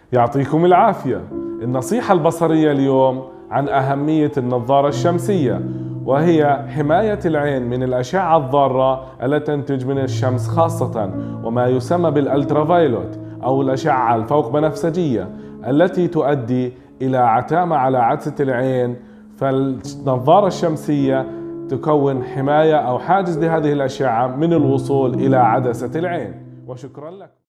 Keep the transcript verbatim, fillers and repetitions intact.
يعطيكم العافية. النصيحة البصرية اليوم عن أهمية النظارة الشمسية، وهي حماية العين من الأشعة الضارة التي تنتج من الشمس، خاصة وما يسمى بالألترافايولوت أو الأشعة الفوق بنفسجية التي تؤدي إلى عتامة على عدسة العين. فالنظارة الشمسية تكون حماية أو حاجز لهذه الأشعة من الوصول إلى عدسة العين. وشكرا لكم.